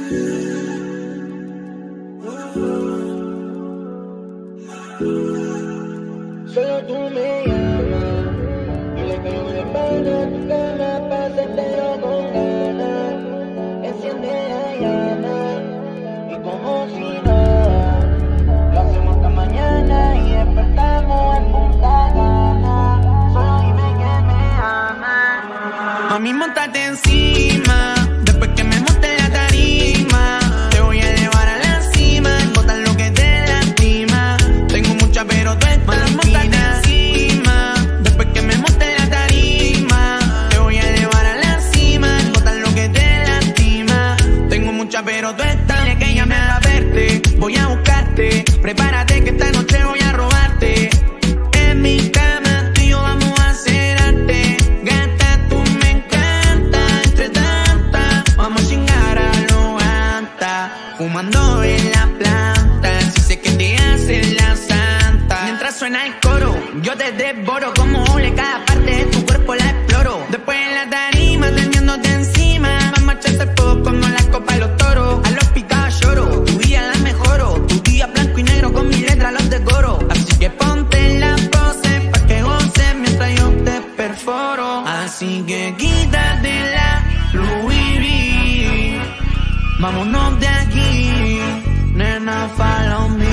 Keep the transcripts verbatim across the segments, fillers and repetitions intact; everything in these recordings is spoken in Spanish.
Solo tú me llamas, dile que yo me paro a tu cama pa' hacértelo con ganas. Enciende la llama y como si nada, lo hacemos hasta mañana y despertamos en punta gana. Solo dime que me amas. Mami, móntate encima, después que me monte la tarima, te voy a llevar a la cima, botar lo que te lastima. Tengo mucha pero tú estás móntate encima, después que me monte la tarima, te voy a llevar a la cima, botar lo que te lastima. Tengo mucha pero tú estás, dile que llame a verte, voy a buscarte, prepárate que esta noche voy a robarte. En mi cama tú y yo vamos a hacer arte, gata tú me encanta, entre tanta, vamos a chingar a lo alta, fumando en la planta, si sé que te hace la santa. Mientras suena el coro, yo te devoro como ole, cada parte de tu cuerpo la exploro. Después en la tarima, teniéndote encima, vamos a echarse fuego como las copas de los toros. A los picados lloro, tu día la mejoro, tu día blanco y negro con mi letra los decoro. Así que ponte la pose pa' que goces mientras yo te perforo. Así que quítate la Louis V, vámonos de aquí, nena, follow me.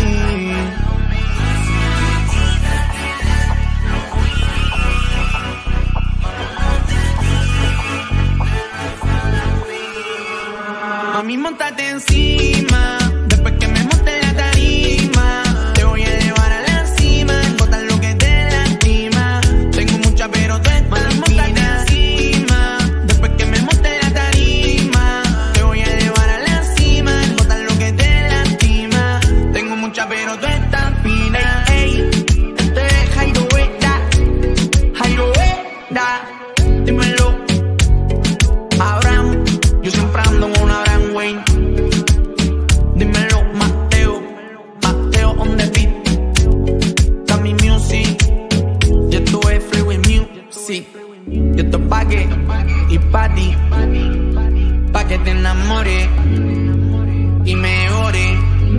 Mami, móntate encima, después que me monte la tarima, te voy a llevar a la cima, botar lo que te lastima. Tengo mucha pero tú estás, móntate encima, después que me monte la tarima, te voy a llevar a la cima, botar lo que te lastima. Tengo mucha pero tú estás fina. Ey, ey, este es Jairo Vera, Jairo Vera, dímelo, Abraham, yo siempre ando con una Abraham Wayne. Dímelo, Mateo, Mateo on the beat, Cami Music, yo estuve free with music, yo te pagué y pa' ti, pa' que te enamores y mejores.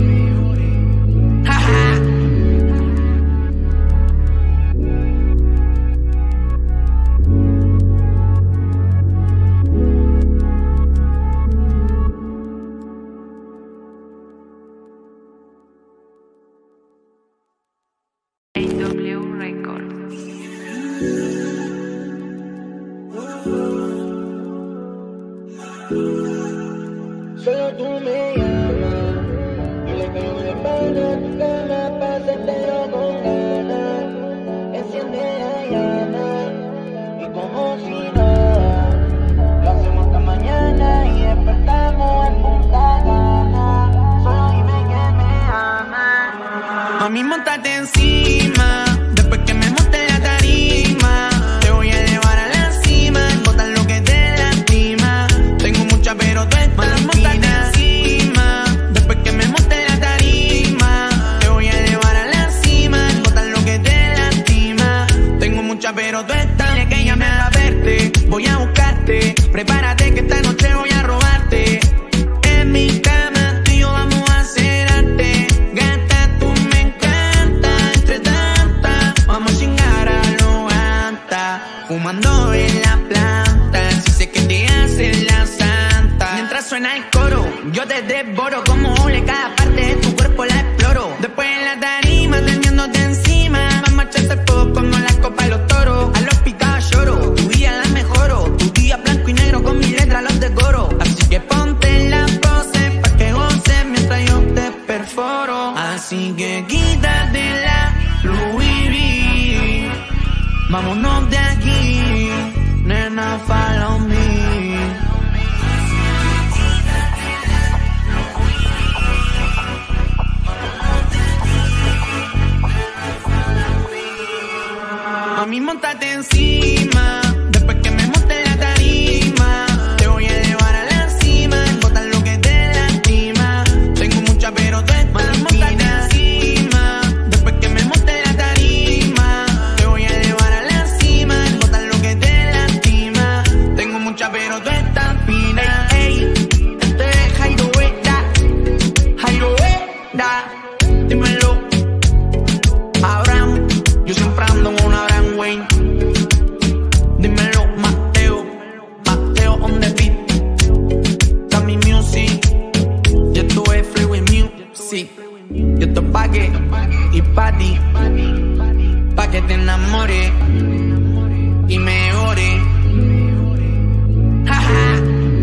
Jaja. Solo tú me llamas, dile que yo me paro a tu cama pa' hacértelo con ganas. Enciende la llama y como si nada, lo hacemos hasta mañana y despertamos en punta gana. Solo dime que me amas. Mami, móntate encima, después que me monte la tarima, te voy a llevar a la cima, botar lo que te lastima. Tengo mucha pero tú estás, móntate encima, después que me monte la tarima, te voy a llevar a la cima, botar lo que te lastima. Tengo mucha pero tú estás, dile que llame a verte, voy a buscarte, prepárate que esta noche voy a robarte. En mi cama tú y yo vamos a hacer arte, gata tú me encanta, entre tanta, vamos a chingar a lo alta, fumando en la planta, si sé que te hace la santa. Mientras suena el coro, yo te devoro como ole, cada parte de tu cuerpo la exploro. Después en la tarima, teniéndote encima, vamos a echarse fuego como las copas de los toros. A los picados lloro, tu día la mejoro, tu día blanco y negro con mi letra los decoro. Así que ponte la pose pa' que goces mientras yo te perforo. Así que quítate la Louis V, vámonos de aquí, nena, follow me. on the beat. Tami Music. Yo estuve free with music. Yo te pagué y pa' ti, pa' que te enamores y mejore. Jaja.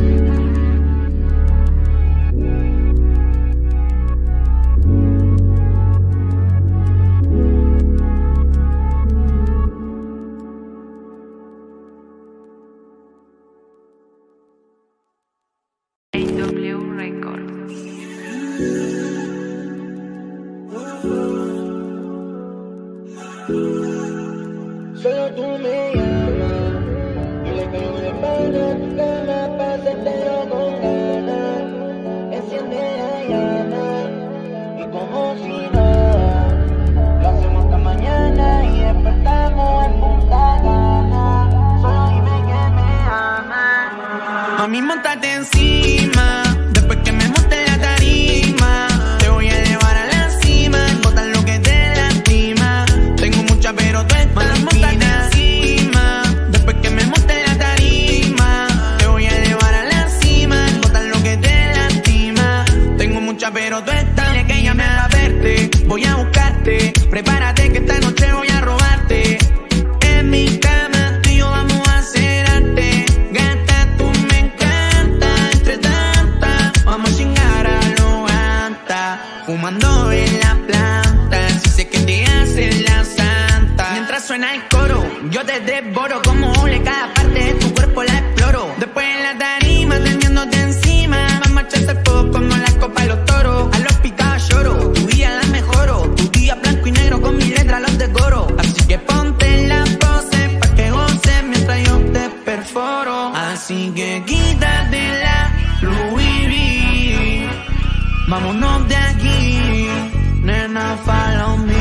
Solo tú me llamas, y le caigo de pana a tu cama pa' hacértelo con ganas. Enciende la llama, y como si nada, lo hacemos hasta mañana y despertamos en punta gana. Solo dime que me amas. Mami, montate encima, después que me monte la tarima, te voy a llevar a la cima, botar lo que te lastima. Tengo mucha pero tú estás montate encima, después que me monte la tarima, te voy a llevar a la cima, botar lo que te lastima. Tengo mucha pero tú estás, dile que llame a verte, voy a buscarte, prepárate que esta noche voy a robarte. En mi cama tú y yo vamos a hacer arte, gata tú me encanta, entre tanta, vamos a chingar a lo anta, fumando en la planta, si sé que te hace la santa. Mientras suena el coro, yo te devoro como ole, cada parte de tu cuerpo la exploro. Después en la tarima, teniéndote encima, vamos a echarse fuego como las copas de los toros. A los picados lloro, tu día la mejoro, tu día blanco y negro con mi letra los decoro. Así que ponte la pose pa' que goces mientras yo te perforo. Así que quítate la Louis V, vámonos de aquí, nena, follow me.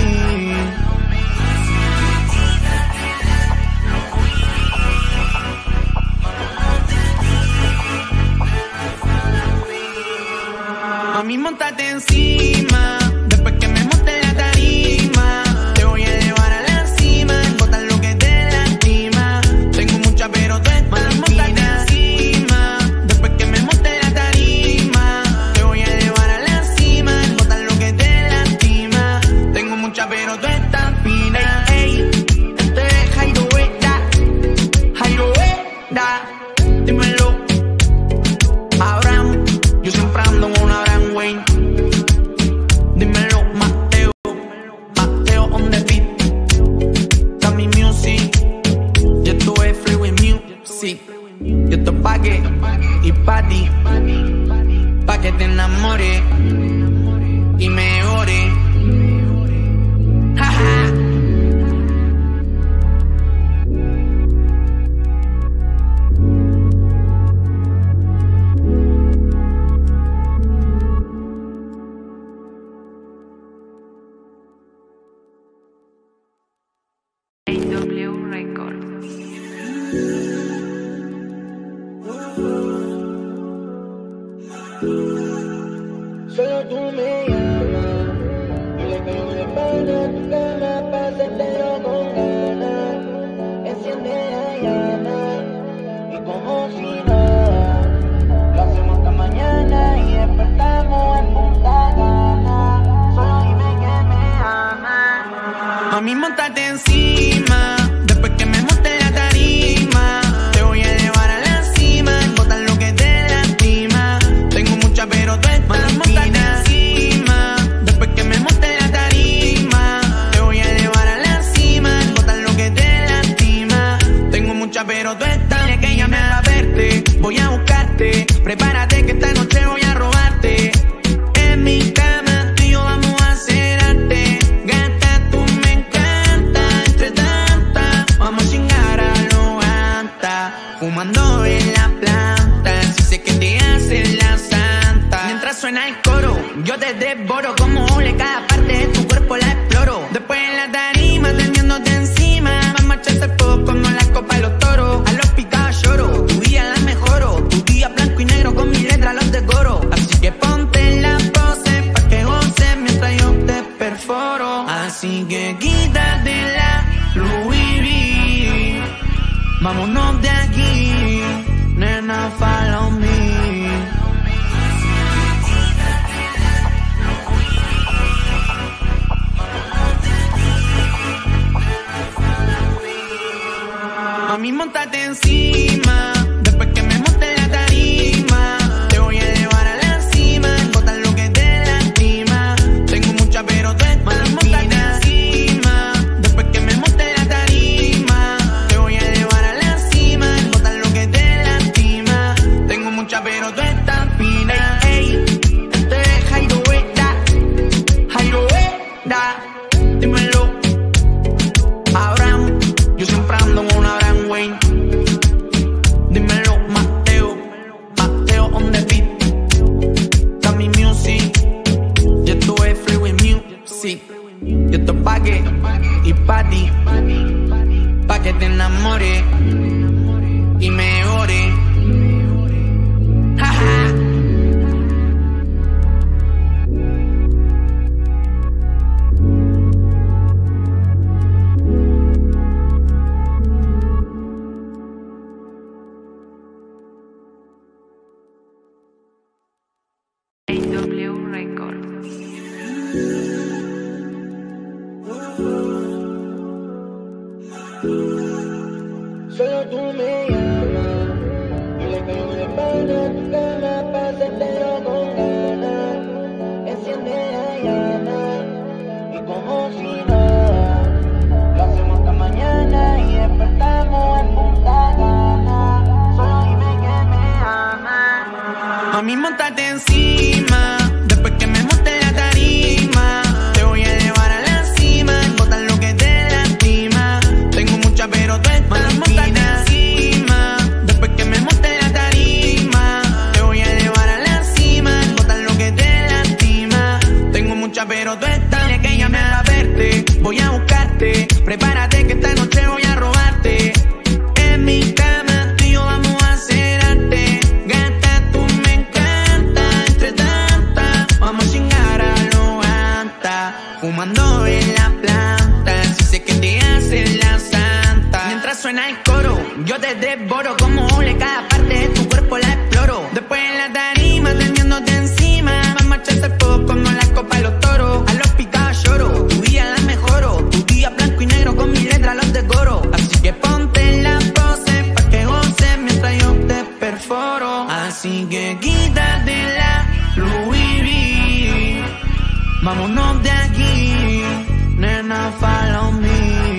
Mami, montate encima, después que me monte la tarima, te voy a llevar a la cima, botar lo que te lastima. Tengo mucha pero tú estás, montate encima, después que me monte la tarima, te voy a llevar a la cima, botar lo que te lastima. Tengo mucha pero tú estás fina. Ey, ey, este es Jairo Vera, Jairo Vera, dímelo, Abraham, yo siempre ando con una Abraham Wayne. Dímelo, Mateo, Mateo on the beat. Tami Music, yo estuve free with music. Yo te pagué y pa' ti, pa' que te enamores y mejore. Jaja. Solo tú me llamas, y le caigo de pana a tu cama pa' hacértelo con ganas. Enciende la llama, y como si nada, lo hacemos hasta mañana y despertamos en punta gana. Solo dime que me amas. Mami, montate encima, después que me monte la tarima, te voy a llevar a la cima, botar lo que te lastima. Tengo mucha pero tú estás, montate encima, después que me monte la tarima, te voy a llevar a la cima, botar lo que te lastima. Tengo mucha pero tú estás, dile que llame a verte, voy a buscarte, prepárate que esta noche voy a robarte. En mi cama tú y yo vamos a hacer arte, gata tú me encanta, entre tanta, vamos a chingar a lo anta, fumando en la planta, si sé que te hace la santa. Mientras suena el coro, yo te devoro como ole, cada parte de tu cuerpo la exploro. Después en la tarima, teniéndote encima, vamos a echarse fuego como las copas de los toros. A los picados lloro, tu día la mejoro, tu día blanco y negro con mi letra los decoro. Así que ponte la pose pa' que goces mientras yo te perforo. Así que quítate la Louis V, vámonos de aquí, nena, follow me. Mami, montate encima, después que me monte la tarima, te voy a llevar a la cima, botar lo que te lastima. Tengo mucha pero tú estás fina. Encima, después que me monte la tarima, te voy a llevar a la cima, botar lo que te lastima. Tengo mucha pero tú estás fina. Ey, este es Jairo Vera, Jairo Vera, dímelo. Abraham, yo siempre ando con una Abraham Wayne. Dímelo, Mateo, Mateo on the beat. Sammy Music, yo estuve free with music. Yo te pagué y pa' ti, pa' que te enamores y me ore. Jaja. Solo tú me llamas, y le caigo de pana a tu cama pa' hacértelo con ganas. Enciende la llama, y como si nada, lo hacemos hasta mañana y despertamos en Punta Cana. Solo dime que me amas. Mami, montate encima, después que me monte la tarima, te voy a llevar a la cima, botar lo que te lastima. Tengo mucha pero tú estás fina. Encima, después que me monte la tarima, te voy a llevar a la cima, botar lo que te lastima. Tengo mucha pero tú estás fina. Que llame a verte, voy a buscarte, prepárate que esta noche voy a robarte. En mi cama tú y yo vamos a hacer arte. Gata, tú me encanta, entre tanta, vamos a chingar a lo anta, fumando en la planta, si sé que te hace la santa. Mientras suena el coro, yo te devoro como ole, cada parte de tu cuerpo la exploro. Después en la tarima, teniéndote encima, vamos a echarse fuego como la copa de los toros. A los picados lloro, tu día la mejoro, tu día blanco y negro con mi letra los decoro. Así que ponte la pose pa' que goces mientras yo te perforo. Así que quítate la Louis V, vámonos de aquí, nena, follow me.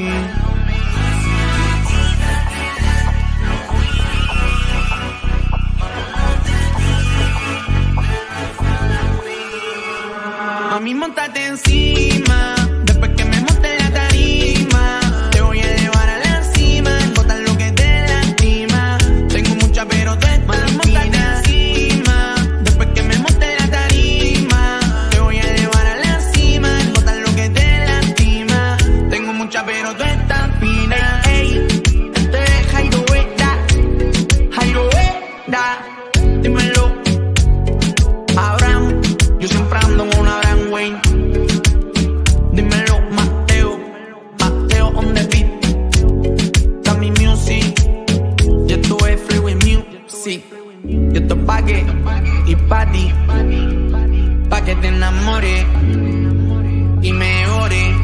Mami, montate encima, después que me monte la tarima, te voy a llevar a la cima, botar lo que te lastima. Tengo mucha pero tú estás fina. Encima, después que me monte la tarima, te voy a llevar a la cima, botar lo que te lastima. Tengo mucha pero tú estás fina. Ey, este es Jairo Vera, Jairo Vera, dímelo. Abraham, yo siempre ando con una Abraham Wayne. Dímelo, Mateo, Mateo on the beat. Sammy Music, yo estuve free with music. Yo te pagué y pa' ti, pa' que te enamores y me ore.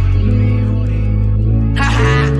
Jaja.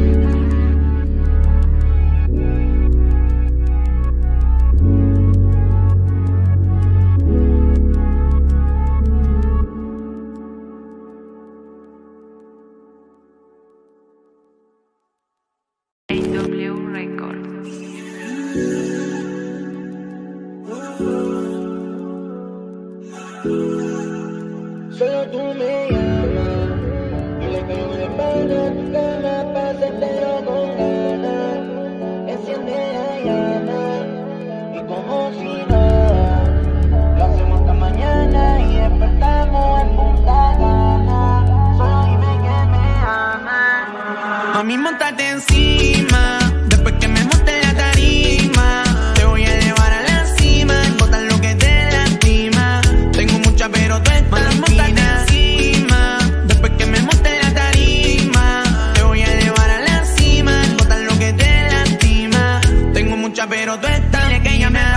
Solo tú me llamas, y le caigo de pana a tu cama pa' hacértelo con ganas. Enciende la llama, y como si nada, lo hacemos hasta mañana y despertamos en Punta Cana. Solo dime que me amas. Mami, montate encima, después que me monte la tarima, te voy a llevar a la cima, botar lo que te lastima. Tengo mucha pero tú estás fina. Encima, después que me monte la tarima, te voy a llevar a la cima, botar lo que te lastima. Tengo mucha pero tú estás fina. Que llame a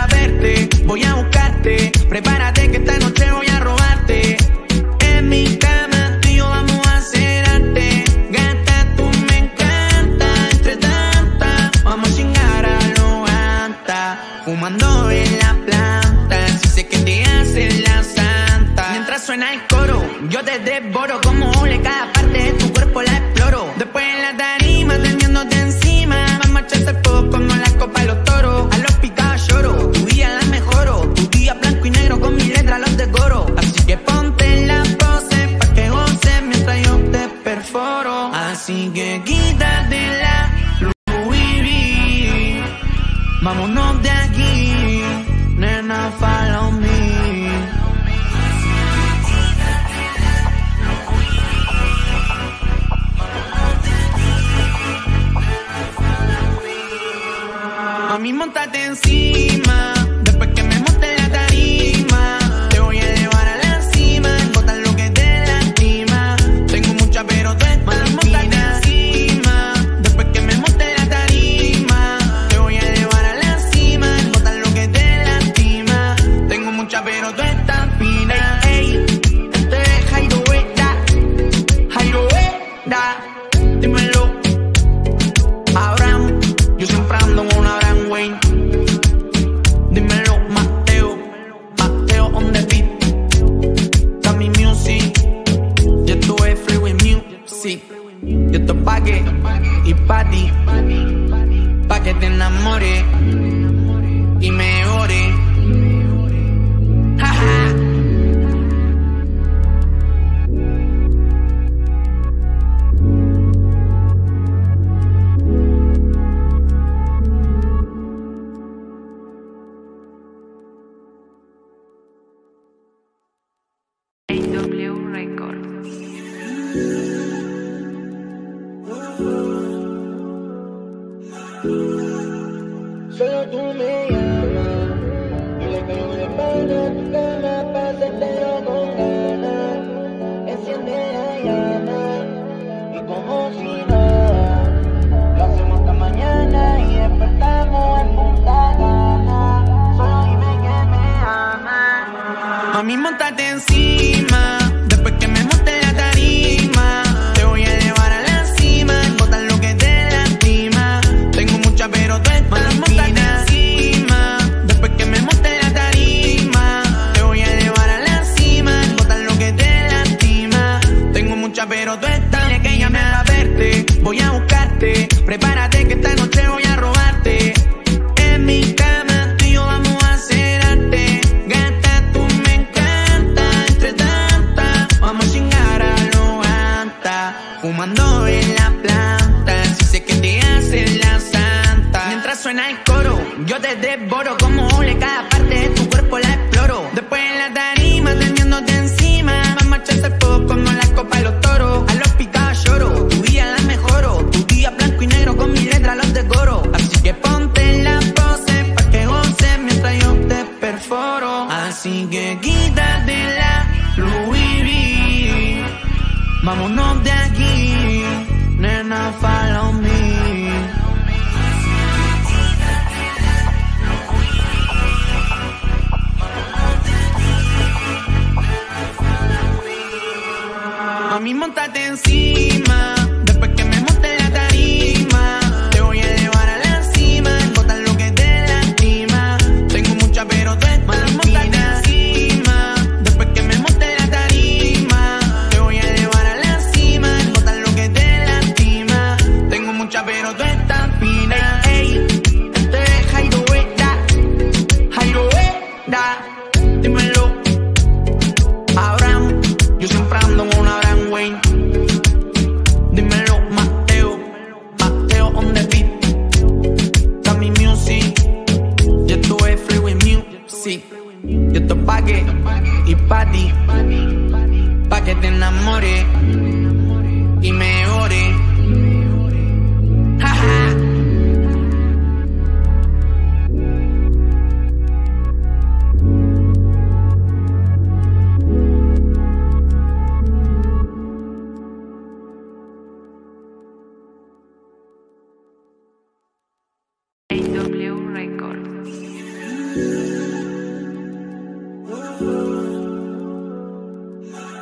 verte. Prepárate que esta noche voy a robarte. En mi cama tú y yo vamos a hacer arte. Gata, tú me encanta. Entre tanta, vamos a chingar a lo alta. Fumando en la planta. Si sé que te hace la santa. Mientras suena el coro, yo te devoro. Como ole cada parte de tu cuerpo la exploro. Después en la tarima teniéndote encima. Vamos a echarte fuego como las copas de los toros. A los picados lloro, tu día la mejoro. Tu día blanco y negro con mi letra los decoro. Así que ponte la pose pa' que goces mientras yo te perforo. Así que quítate la Louis V. Vámonos de aquí, nena, follow me. Mami, montate encima. Después que me monte en la tarima, te voy a llevar a la cima. Botar lo que te lastima. Tengo mucha pero tú estás fina. Encima. Después que me monte en la tarima, te voy a llevar a la cima. Botar lo que te lastima. Tengo mucha pero tú estás fina. Ey, ey, este es Jairo Vera. Jairo Vera. Dímelo, Abraham. Yo siempre ando con una gran Wayne. Dímelo, Mateo. Mateo on the beat. Dami music. Yo estuve free with music. Yo te pagué y pa' ti. Pa' que te enamores y me ore. Jaja. Solo tú me llamas y le caigo de pana a tu cama pa' hacértelo con ganas. Enciende la llama y como si nada lo hacemos hasta mañana y despertamos en punta gana. Solo dime que me amas. Mami, montate encima. Después que me monte en la tarima, te voy a llevar a la cima. Botar lo que te lastima. Tengo mucha pero tú estás fina. Encima. Después que me monte en la tarima, te voy a llevar a la cima. Botar lo que te lastima. Tengo mucha pero tú estás. Dile que llame a verte. Voy a buscarte. Prepárate que esta noche voy a robarte. En mi cama tú y yo vamos a hacer arte. Gata, tú me encanta. Entre tanta, vamos a chingar a lo alta. Fumando en la planta. Si sé que te hace la santa. Mientras suena el coro, yo te devoro. Como ole cada parte de tu cuerpo la exploro. Después en la tarima teniéndote encima. Vamos a echarse fuego como las copas de los toros. A los picados lloro, tu día la mejoro. Tu día blanco y negro con mi letra los decoro. Así que ponte la pose pa' que goces mientras yo te perforo. Así que quítate la Louis V. Vámonos de aquí, nena, follow me. Mami, montate encima. Después que me monte en la tarima, te voy a llevar a la cima. Botar lo que te lastima. Tengo mucha pero tú estás fina. Encima. Después que me monte en la tarima, te voy a llevar a la cima. Botar lo que te lastima. Tengo mucha pero tú estás fina. Ey, ey, este es Jairo Vera. Jairo Vera. Dímelo, Abraham. Yo siempre ando con una gran Wayne. Dímelo, Mateo. Mateo on the beat. Dami music. Yo estuve free with music. Yo te pagué y pa' ti. Pa' que te enamores y me ore. Jaja.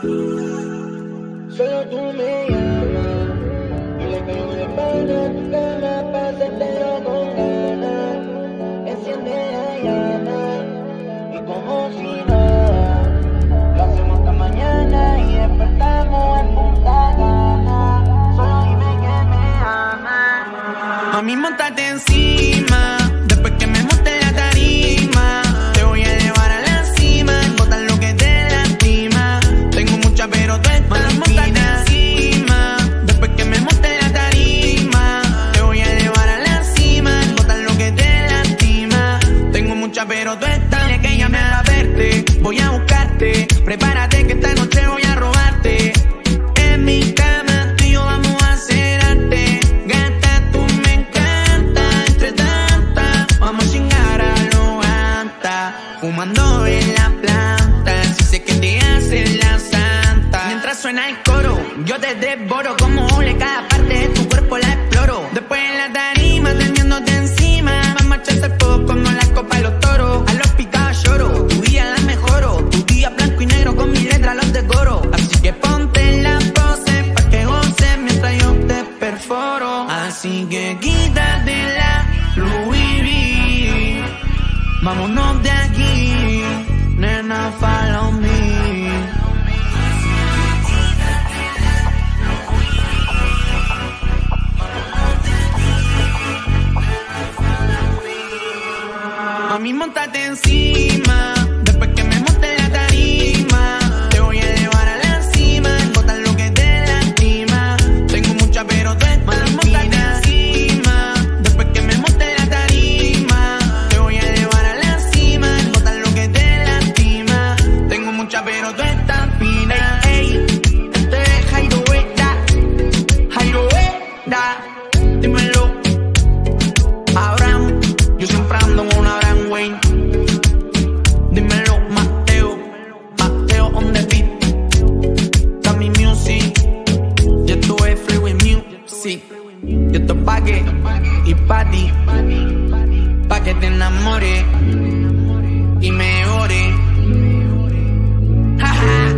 Solo tú me llamas, dile que yo me paro a tu cama pa' hacértelo con ganas. Enciende la llama y como si nada, lo hacemos hasta mañana y despertamos en punta gana. Solo dime que me amas. Mami, montate encima, después que me monte la tarima, te voy a llevar a la cima, botar lo que te lastima. Tengo mucha pero tú estás montate encima, después que me monte la tarima, te voy a llevar a la cima, botar lo que te lastima. Tengo mucha pero tú estás, dile que llame a verte, voy a buscarte, prepárate que esta noche voy a robarte. En mi cama tú y yo vamos a hacer arte, gata tú me encanta, entre tanta, vamos a chingar a lo alta, fumando en la planta, si sé que te hace la santa. Mientras suena el coro, yo te devoro como ole, cada parte de tu cuerpo la exploro. Después en la tarima, teniéndote encima, vamos a echarse fuego como las copas de los toros. A los picados lloro, tu día la mejoro, tu día blanco y negro con mi letra los decoro. Así que ponte la pose pa' que goces mientras yo te perforo. Así que quítate la Louis V, vámonos de aquí, nena, follow me. Mami, montate encima, después que me monte la tarima, te voy a llevar a la cima, botar lo que te lastima. Tengo mucha pero tú estás montate encima, después que me monte la tarima, te voy a llevar a la cima, botar lo que te lastima. Tengo mucha pero tú estás fina. Ey, este es Jairo Vera, Jairo Vera, dímelo, Abraham, yo siempre ando con una Abraham Wayne. Dímelo, Mateo, Mateo on the beat, Tommy Music, yo estuve free with music, yo te pagué y pa' ti, pa' que te enamores y me ore. Jaja.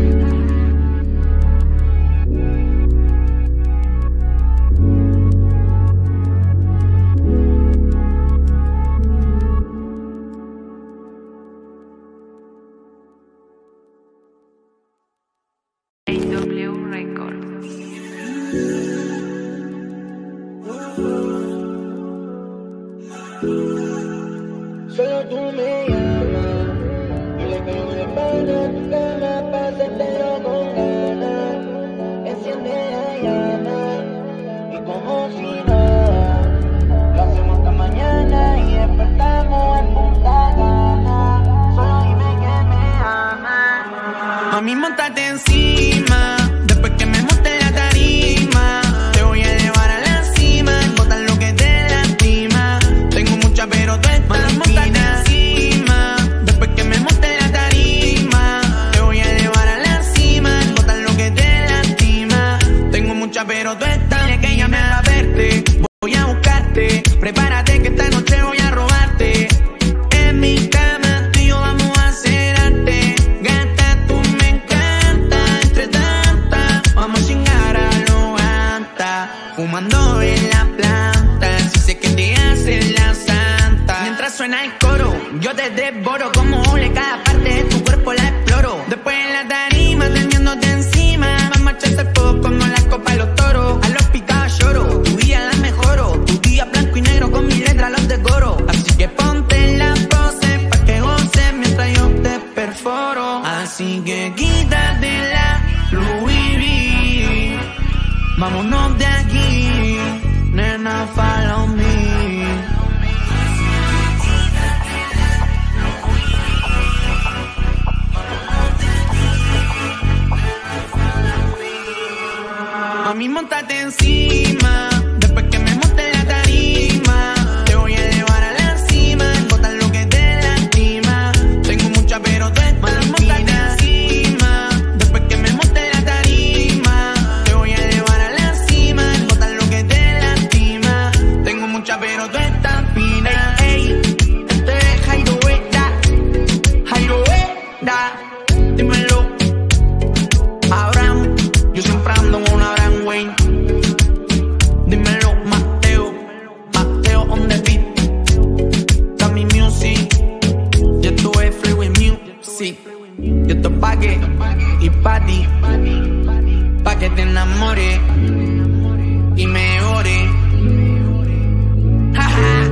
Solo tú me llamas, dile que yo me paro a tu cama pa' hacértelo con ganas. Enciende la llama y como si nada, lo hacemos hasta mañana y despertamos en punta gana. Solo dime que me amas. Mami, montate encima, después que me monte la tarima, te voy a llevar a la cima, botar lo que te lastima. Tengo mucha pero tú estás montate encima, después que me monte la tarima, te voy a llevar a la cima, botar lo que te lastima. Tengo mucha pero tú estás, dile que llame a verte, voy a buscarte, prepárate que esta noche voy a robarte. En mi cama tú y yo vamos a hacer arte, gata tú me encanta, entre tanta, vamos a chingar a lo alta, fumando en la planta, si sé que te hace la santa. Mientras suena el coro, yo te devoro como ole, cada parte de tu cuerpo la exploro. Después en la tarima, teniéndote encima, vamos a echarse fuego como las copas de los toros. A los picados lloro, tu día la mejoro, tu día blanco y negro con mi letra los decoro. Así que ponte la pose pa' que goces mientras yo te perforo. Así que quítate la Louis V, vámonos de aquí, nena, follow me. Mami, montate encima, después que me monte la tarima, te voy a llevar a la cima, botar lo que te lastima. Tengo mucha pero tú estás montate encima, después que me monte la tarima, te voy a llevar a la cima, botar lo que te lastima. Tengo mucha pero tú estás fina. Ey, este es Jairo Vera, Jairo Vera, dímelo, Music. Yo esto pa' que y pa' ti, pa' que te enamores y mejores. Jaja.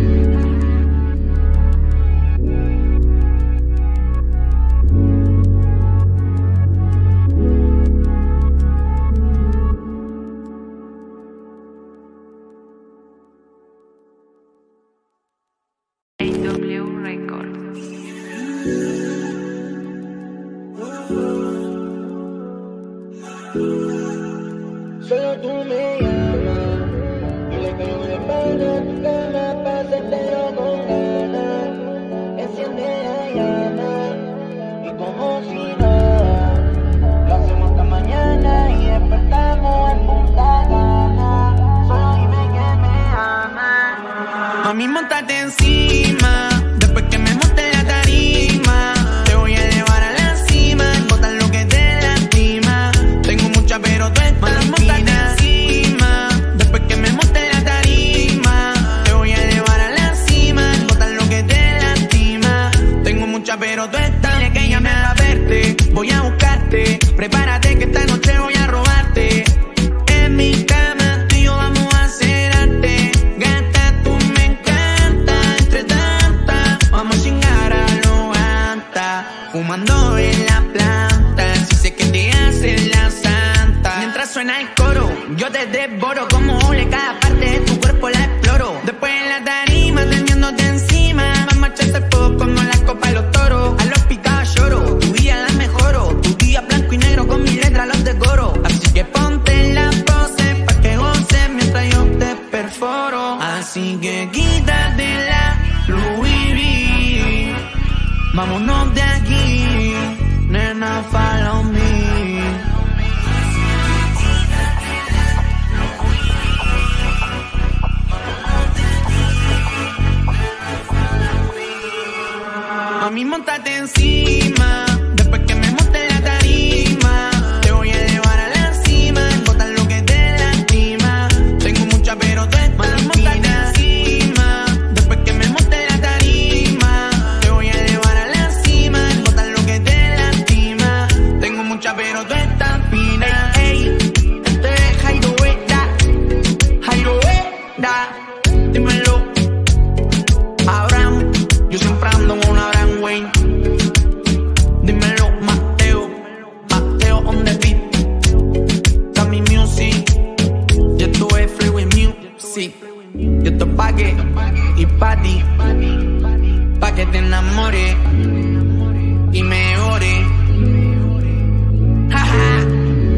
Solo tú me llamas, y le caigo de pana a tu cama pa' hacértelo con ganas. Enciende la llama, y como si nada, lo hacemos hasta mañana y despertamos en punta gana. Solo dime que me amas. Mami, montate encima, después que me monte la tarima, te voy a elevar a la cima, botar lo que te lastima. Tengo mucha pero tú estás montate encima, después que me monte la tarima, te voy a elevar a la cima, botar lo que te lastima. Tengo mucha pero tú estás. Dile que llame a verte, voy a buscarte, prepárate que esta noche voy a robarte. En mi cama tú y yo vamos a hacer arte. Gata, tú me encanta, entre tanta, vamos a chingar a lo gata, fumando en la planta, si sé que te hace la santa. Mientras suena el coro, yo te devoro como ole, cada parte de tu cuerpo la exploro. Después en la tarima, teniéndote encima, vamos a echarse fuego como las copas de los toros. A los picados lloro, tu día la mejoro, tu día blanco y negro con mi letra los decoro. Así que ponte la pose pa' que goces mientras yo te perforo. Así que quítate la Louis V, vámonos de aquí, nena, follow me. Mami, montate encima, después que me monte la tarima, te voy a elevar a la cima, botar lo que te lastima. Tengo mucha pero tú estás. Mami, montate encima, después que me monte la tarima, te voy a elevar a la cima, botar lo que te lastima. Tengo mucha pero tú estás fina. Ey, ey, este es Jairo Vera, Jairo Vera, dímelo, Abraham, yo siempre ando con Abraham. Dímelo, Mateo, Mateo on the beat. Dami Music, yo estuve free with music. Yo esto pa' que y pa' ti, pa' que te enamores y mejores. Jaja.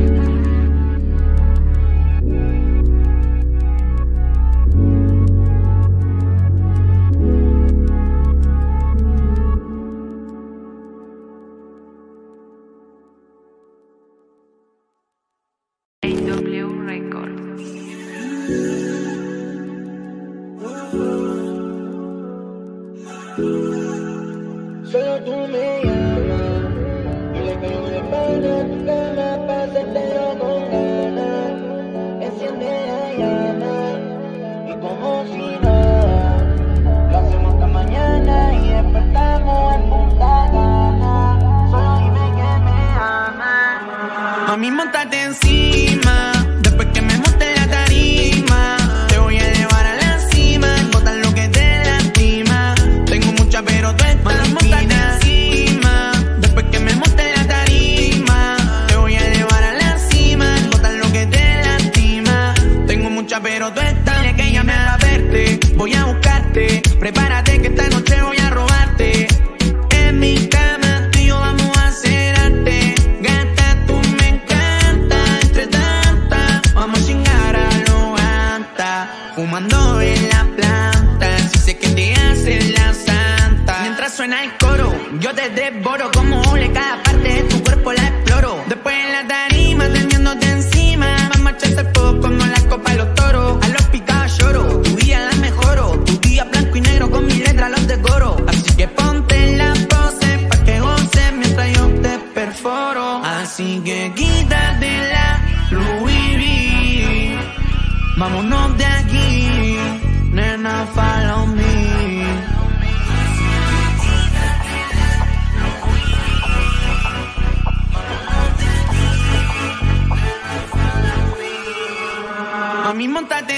Solo tú me llamas, y le caigo de pana a tu cama pa' hacértelo con ganas. Enciende la llama, y como si nada, lo hacemos hasta mañana y despertamos en punta gana. Solo dime que me amas. Mami, montate encima, después que me monte la tarima, te voy a elevar a la cima, botar lo que te lastima. Tengo mucha pero tú estás. Mami, montate encima, después que me monte la tarima, te voy a elevar a la cima, botar lo que te lastima. Tengo mucha pero tú estás. Dile que llame a verte, voy a buscarte, prepárate que esta noche voy a robarte. En mi cama tú y yo vamos a hacer arte. Gata, tú me encanta, entre tanta, vamos a chingar a lo gata, fumando en la planta, si sé que te hace la santa. Mientras suena el coro, yo te devoro como ole, cada parte de tu cuerpo la exploro. Después en la tarima, teniéndote encima, vamos a echarse fuego como las copas de los toros. A los picados lloro, tu día la mejoro, tu día blanco y negro con mi letra los decoro. Así que ponte la pose pa' que goces mientras yo te perforo. Así que quítate la Louis V, vámonos de aquí, nena, follow me.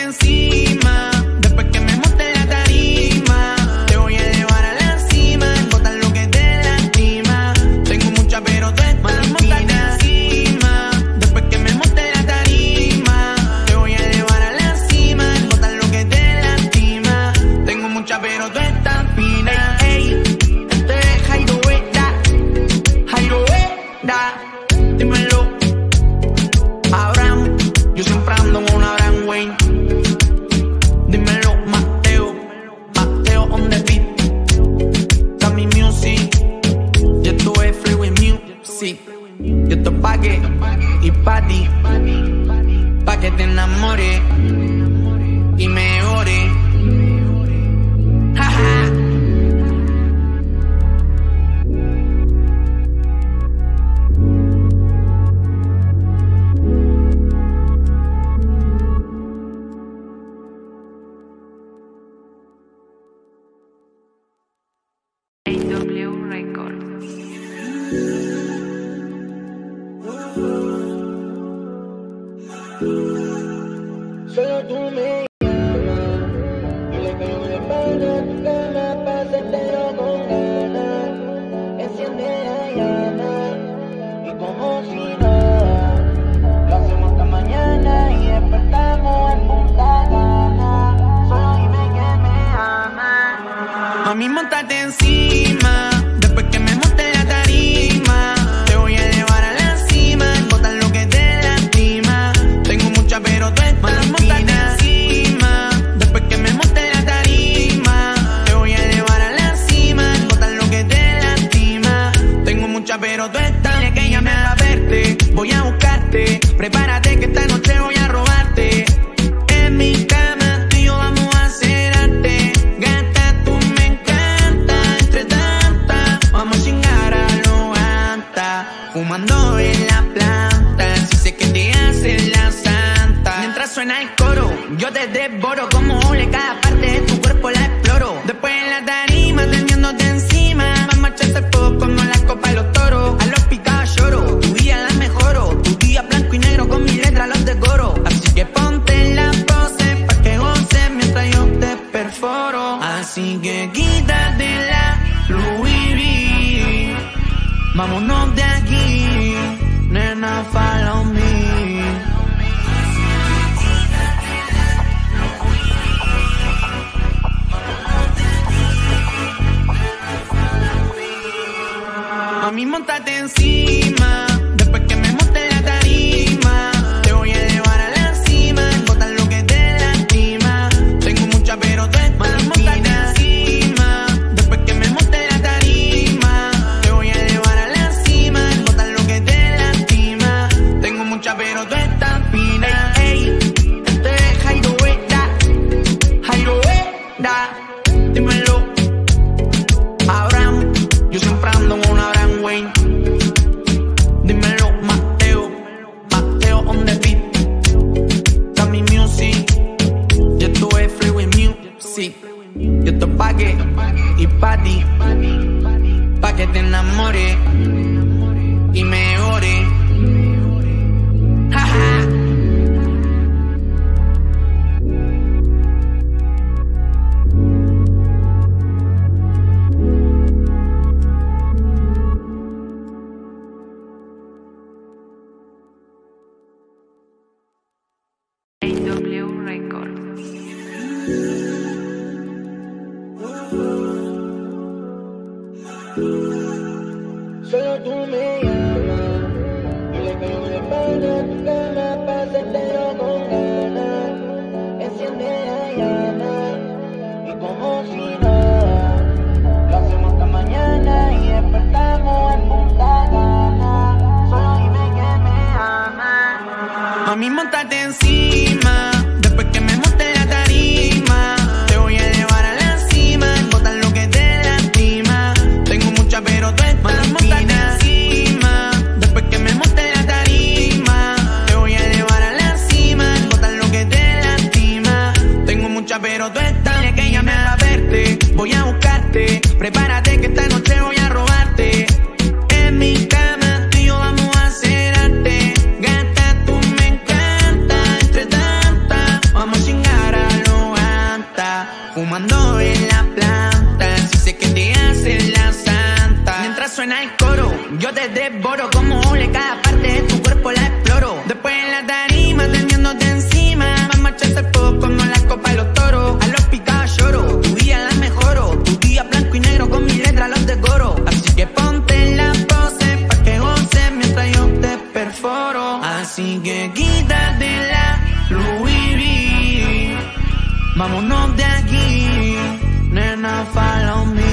encima. Después que me monte la tarima, te voy a llevar a la cima. Botar lo que te lastima. Tengo mucha pero tú estás fina. Encima. Después que me monte la tarima, te voy a llevar a la cima. Botar lo que te lastima. Tengo mucha pero tú estás fina. Ey, ey, este es Jairo Vera. Jairo Vera. Dímelo. Abraham, yo siempre ando con Abraham Wayne. Dímelo, Mateo, Mateo on the beat. Dame music, yo estuve free with music. Yo te pagué y pa' ti, pa' que te enamores y me ore. Jaja. Solo tú me llamas, y le caigo de pana a tu cama pa' hacértelo con ganas. Enciende la llama, y como si nada, lo hacemos hasta mañana y despertamos en punta gana. Solo dime que me amas. Mami, montate encima. Después que me monte la tarima, te voy a llevar a la cima. Botar lo que te lastima. Tengo mucha pero tú estás fina. Encima. Después que me monte la tarima, te voy a llevar a la cima. Botar lo que te lastima. Tengo mucha pero tú estás. Dile que llame a verte. Voy a buscarte. Prepárate que esta noche voy a robarte. En mi cama tú y yo vamos a hacer arte. Gata, tú me encanta. Entre tanta, vamos a chingar a lo anta. Fumando en la planta. Si sé que te hace la santa. Mientras suena el coro, yo te devoro. Como ole, cada parte de tu cuerpo la exploro. Después en la tarima, teniéndote encima. Vamos a echarse fuego como la copa de los toros. A los picados lloro, tu día la mejoro. Tu día blanco y negro con mi letra los decoro. Así que ponte la pose pa' que goces mientras yo te perforo. Así que quítate la Louis V. Vámonos de aquí, nena, follow me. Mami, montate encima. Después que me monte la tarima, te voy a llevar a la cima. Botar lo que te lastima. Tengo mucha pero tú estás fina. Encima. Después que me monte la tarima, te voy a llevar a la cima. Botar lo que te lastima. Tengo mucha pero tú estás fina. Ey, ey, este es Jairo Vera. Jairo Vera. Dímelo. Abraham, yo siempre ando con Abraham Wayne. Dímelo, Mateo, Mateo on the beat. Dame music, yo estuve free with music. Yo te pagué y pa' ti, pa' que te enamores y me ore. Jaja. Solo tú me llamas, y le caigo de pana a tu cama pa' hacértelo con ganas. Enciende la llama, y como si nada, lo hacemos hasta mañana y despertamos en punta gana. Solo dime que me amas. Mami, montate encima. Después que me monte la tarima, te voy a llevar a la cima. Botar lo que te lastima. Tengo mucha pero tú estás fina. Encima. Después que me monte la tarima, te voy a llevar a la cima. Botar lo que te lastima. Tengo mucha pero tú estás. Dile que llame a verte. Voy a buscarte. Prepárate que esta noche voy a robarte. En mi cama tú y yo vamos a hacer arte. Gata, tú me encanta. Entre tanta, Mientras suena el coro, yo te devoro. Como ole, cada parte de tu cuerpo la exploro. Después en la tarima, teniéndote encima. Vamos a echarse el fuego como la copa de los toros. A los picados lloro, tu día la mejoro. Tu día blanco y negro con mi letra los decoro. Así que ponte en la pose pa' que goces mientras yo te perforo. Así que quítate la Louis V. Vámonos de aquí, nena, follow me.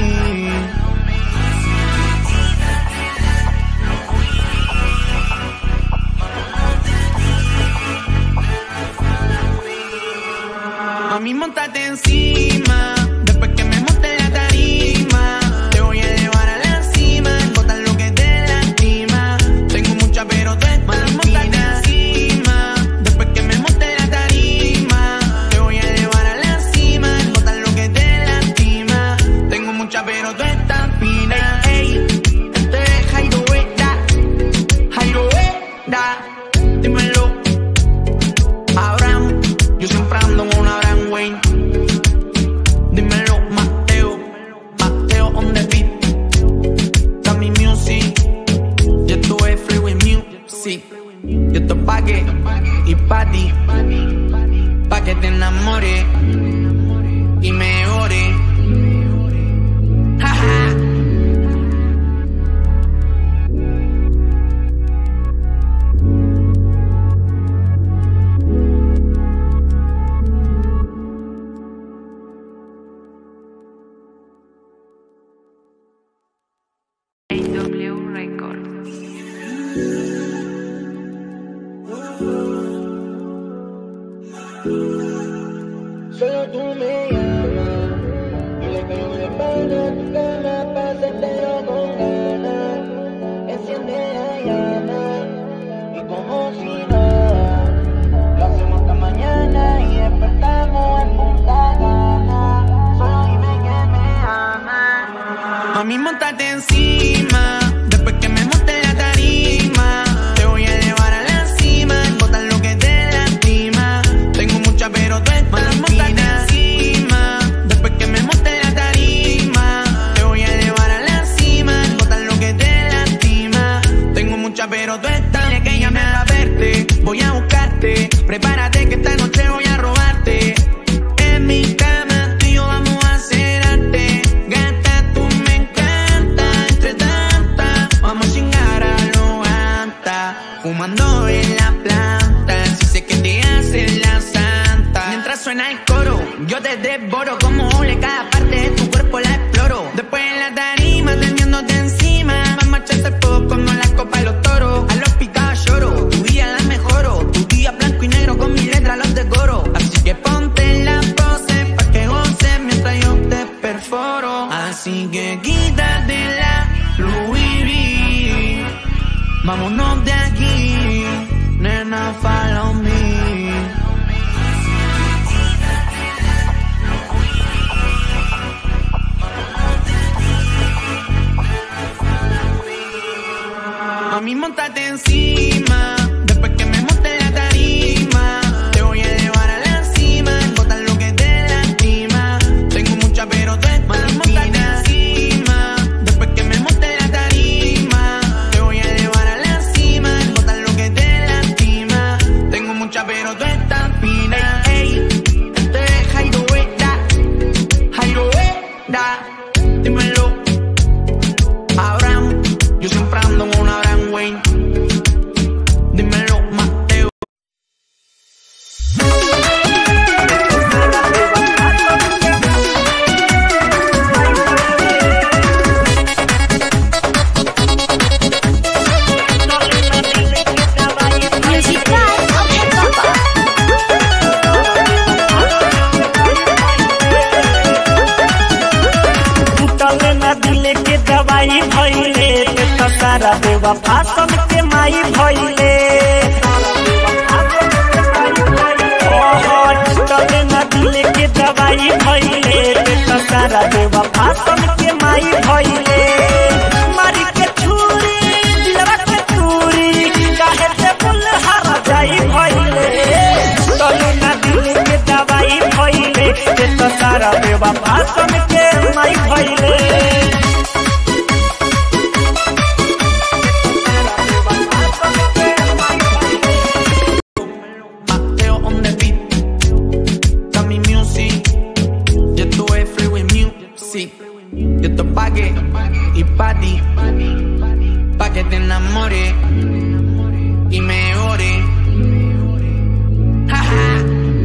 Mami, montate encima. Después que me monte en la tarima, te voy a llevar a la cima. Botar lo que te lastima. Tengo mucha pero tú estás fina. Montate encima. Después que me monte en la tarima, te voy a llevar a la cima. Botar lo que te lastima. Tengo mucha pero tú estás fina. Ey, ey, este es Jairo Vera. Jairo Vera. Dímelo, Abraham. Yo siempre ando con una Abraham Wayne. Dímelo, Mateo. Mateo on the beat. Dami music. Yo estuve free with music. Yo estoy pa' que y pa' ti. Pa' que te enamores y mejores. Jaja. Solo tú me llamas. Y le caigo de pana a tu cama pa' hacértelo con ganas. Enciende la llama y como si nada, lo hacemos hasta mañana y despertamos en punta gana. Solo dime que me amas. Mami, montate encima. Después que me monte en la tarima, te voy a llevar a la cima. Botar lo que te lastima. Tengo mucha pero tú estás fina. Encima. Después que me monte en la tarima, te voy a llevar a la cima. Botar lo que te lastima. Tengo mucha pero tú estás. Dile que llame a verte. Voy a buscarte. Prepárate que esta noche voy a robarte. En mi cama tú y yo vamos a hacer arte. Gata, tú me encanta. Entre tanta, vamos a chingar a lo alta. Fumando en la planta. Si sé que te hace la santa. Mientras suena el coro, yo te devoro. Como ole, cada parte de tu cuerpo la exploro. Después en la tarima, teniéndote encima. Vamos a echarse el fuego como la copa de los toros. A los picados lloro, tu día la mejoro. Tu día blanco y negro con mi letra los decoro. Así que ponte en la pose pa' que goces mientras yo te perforo. Así que quítate la Louis V. Vámonos de aquí, nena, follow me. Mami, montate encima. Después que me monte en la tarima, te voy a llevar a la cima. Botar lo que te lastima. Tengo mucha pero tú estás fina. Encima. Después que me monte en la tarima, te voy a llevar a la cima. Botar lo que te lastima. Tengo mucha pero tú estás fina. Ey, ey, este es Jairo Vera. Jairo Vera. Dímelo, Abraham. Yo siempre ando con una Abraham Wayne. Dímelo, Mateo. सारा बेवफा सन के माई भइले तबे न दिल के दवाई भइले सारा बेवफा सन के माई भइले मारी के छुरी दिलवा के चूरी काहे से फूल हरा जाई भइले तबे न दिल के दवाई भइले सारा बेवफा सन के माई भइले enamore y me ore. Jaja.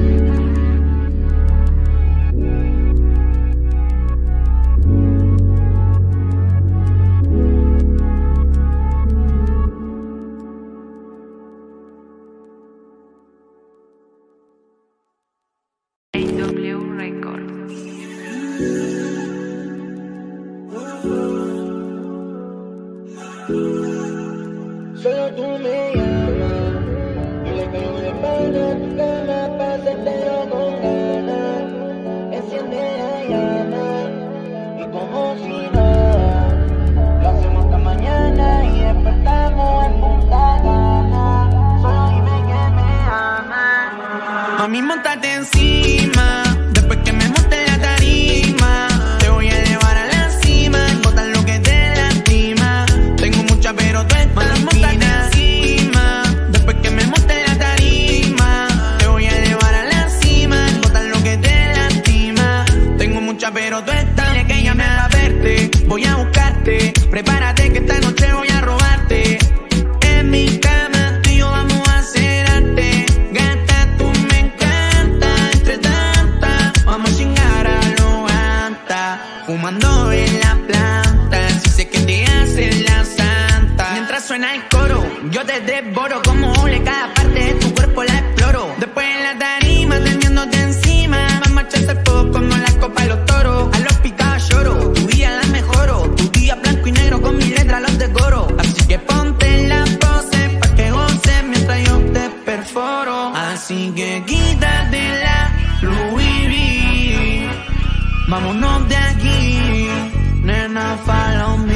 Solo tú me llamas, y le caigo de pana a tu cama pa' hacértelo con ganas. Enciende la llama, y como si nada, lo hacemos hasta mañana y despertamos en punta gana. Solo dime que me amas. Mami, montate encima, después que me monte la tarima, te voy a llevar a la cima, botar lo que te lastima. Tengo mucha pero tú estás fina. Encima, después que me monte la tarima, te voy a llevar a la cima, botar lo que te lastima. Tengo mucha pero tú estás. Dile que llame a verte, voy a buscarte, prepárate que esta noche voy a robarte. En mi cama tú y yo vamos a hacer arte. Gata, tú me encanta, entre tanta, vamos a chingar a lo anta, fumando en la planta, si sé que te hace la santa. Mientras suena el coro, yo te devoro como ole, cada parte de tu cuerpo la exploro. Después en la tarima, teniéndote encima, vamos a echarse el fuego como la copa de los toros. A los picados lloro, tu día la mejoro, tu día blanco y negro con mi letra los decoro. Así que ponte en la pose pa' que goces mientras yo te perforo. Así que quítate la Louis V, vámonos de aquí, nena, follow me.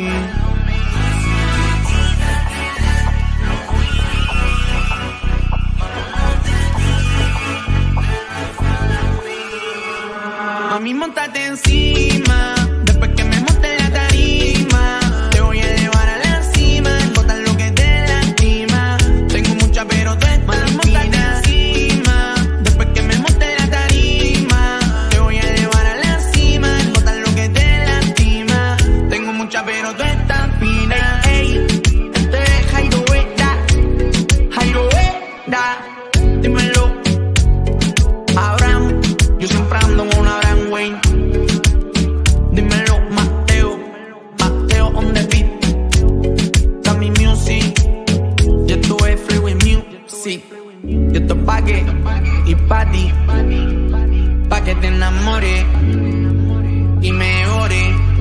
Mami, montate encima, después que me monte la tarima, te voy a llevar a la cima, botar lo que te lastima. Tengo mucha pero tú estás fina. Encima, después que me monte la tarima, te voy a llevar a la cima, botar lo que te lastima. Tengo mucha pero tú estás fina. Ey, ey, este es Jairo Vera, Jairo Vera, dímelo, Abraham, yo siempre ando con una Abraham Wayne. Dímelo, Mateo, Mateo on the beat. Dami Music, yo estuve free with music. Yo te pagué y pa' ti, pa' que te enamore y me ore.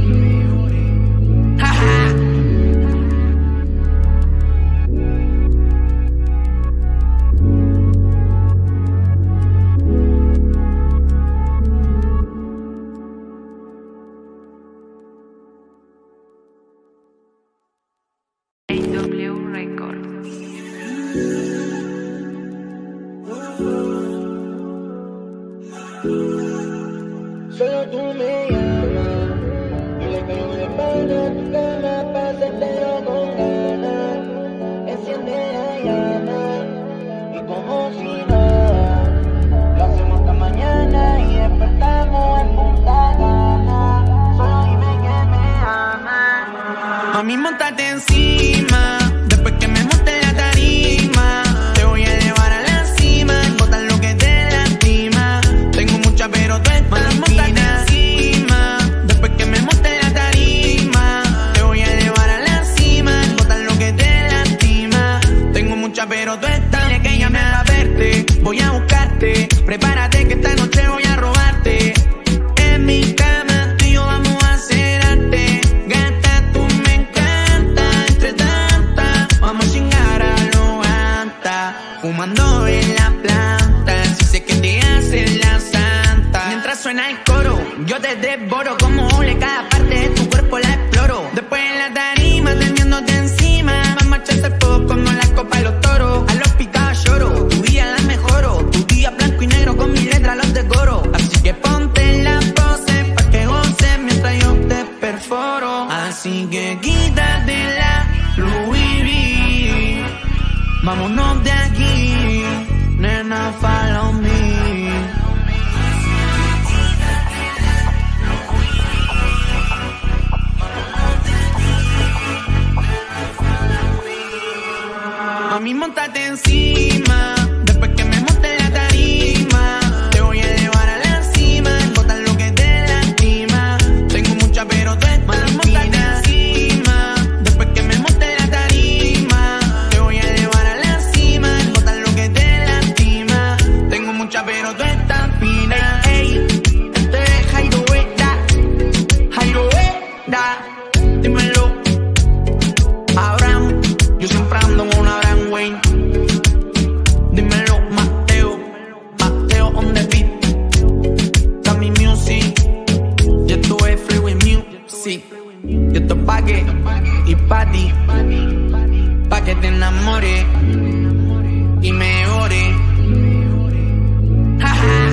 Jaja. Solo tú me llamas, y le caigo de pana a tu cama pa' hacértelo con ganas. Enciende la llama, y como si nada, lo hacemos hasta mañana y despertamos en punta gana. Solo dime que me amas. Mami, montate encima, después que me monte la tarima, te voy a llevar a la cima, botar lo que te lastima. Tengo mucha pero tú estás fina. Encima, después que me monte la tarima, te voy a llevar a la cima, botar lo que te lastima. Tengo mucha pero tú estás. Dile que llame a verte, voy a buscarte, prepárate que esta noche voy a robarte. En mi cama tú y yo vamos a hacer arte. Gata, tú me encanta, entre tanta, vamos a chingar a lo anta, fumando en la planta, si sé que te hace la santa. Mientras suena el coro, yo te devoro como ole, cada parte de tu cuerpo la exploro. Después en la tarima, teniéndote encima, vamos a echarse el fuego como la copa de los toros. A los picados lloro, tu día la mejoro, tu día blanco y negro con mi letra los decoro. Así que ponte en la pose pa' que goces mientras yo te perforo. Así que quítate la Louis V, vámonos de aquí, nena, follow me. Mami, montate encima. Después que me monte en la tarima, te voy a llevar a la cima. Botar lo que te lastima. Tengo mucha, pero tú estás fina. Encima. Después que me monte en la tarima, te voy a llevar a la cima. Botar lo que te lastima. Tengo mucha, pero tú estás fina. Ey, ey, este es Jairo Vera. Jairo Vera. Dímelo, Abraham. Yo siempre ando con Abraham Wayne. Dímelo, Mateo. Mateo on the beat. Tami Music. Yo estuve free with music. Yo esto pa' que y pa' ti. Pa' que te enamores y mejores. Jaja.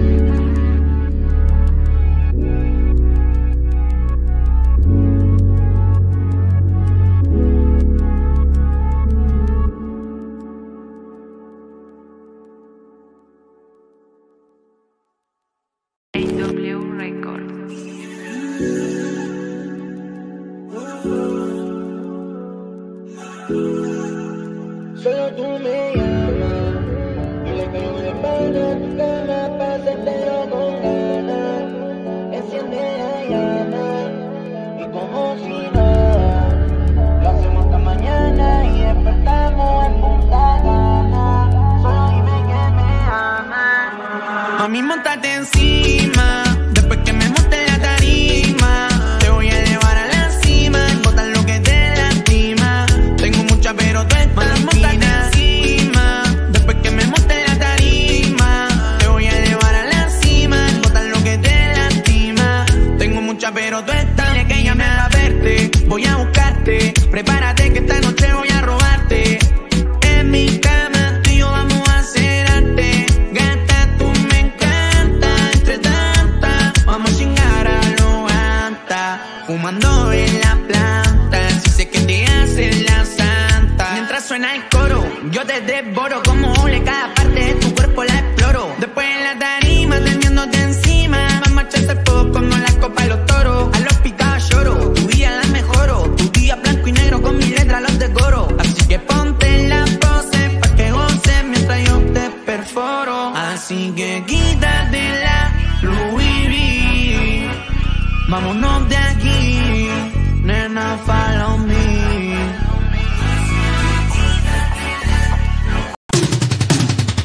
Solo tú me llamas y le caigo de pana a tu cama pa' hacértelo con ganas. Enciende la llama y como si nada lo hacemos hasta mañana y despertamos en punta gana. Solo dime que me amas. Mami, montate encima. Después que me monte en la tarima, te voy a llevar a la cima. Botar lo que te lastima. Tengo mucha, pero tú estás fina. Encima. Después que me monte en la tarima, te voy a llevar a la cima. Botar lo que te lastima. Tengo mucha, pero tú estás. Dile que llame a verte. Voy a buscarte. Prepárate que esta noche voy a robarte. En mi cama tú y yo vamos a hacer arte. Gata, tú me encanta. Entre tanta, vamos a chingar a lo alta. Fumando en la planta. Si sé que te hace la santa. Mientras suena el coro, yo te devoro. Como ole, cada parte de tu cuerpo la exploro. Después en la tarima, teniéndote encima. Vamos a echarse fuego como la copa de los toros. A los picados lloro, tu día la mejoro. Tu día blanco y negro con mi letra los decoro. Así que ponte la pose pa' que goces mientras yo te perforo. Así que quítate la Louis V. Vámonos de aquí, nena, follow me.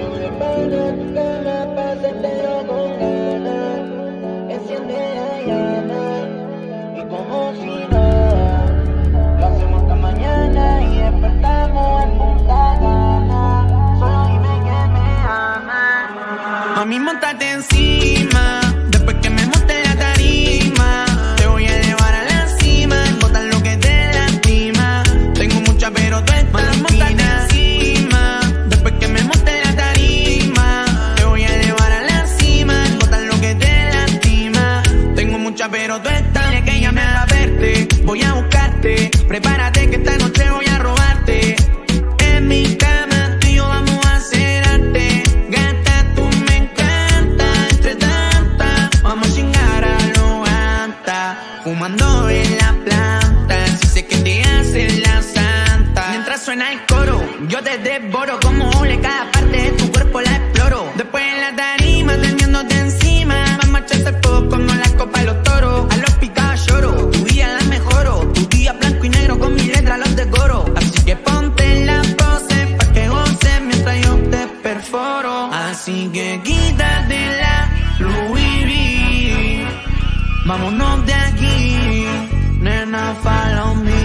caigo de pana a tu cama pa' hacértelo con ganas. Enciende la llama y como si nada, lo hacemos hasta mañana y despertamos en punta gana. Solo dime que me amas. Mami, montate encima, después que me monte la tarima, te voy a llevar a la cima, botar lo que te lastima. Tengo mucha pero tú estás montate encima, después que me monte la tarima, te voy a llevar a la cima, botar lo que te lastima. Tengo mucha pero tú estás, dile que llame a verte, voy a buscarte, prepárate que esta noche voy a robarte. En mi cama tú y yo vamos a hacer arte, gata tú me encanta, entre tanta, vamos a chingar a lo anta, fumando en la planta, si sé que te hace la santa. Mientras suena el coro, yo te devoro como ole, cada parte de tu cuerpo la exploro. Después en la tarima, teniéndote encima, vamos a echarse fuego como la copa de los toros. A los picados lloro, tu día la mejoro, tu día blanco y negro con mi letra los decoro. Así que ponte la pose pa' que goces mientras yo te perforo. Así que quítate la Louis V, vámonos de aquí, nena, follow me.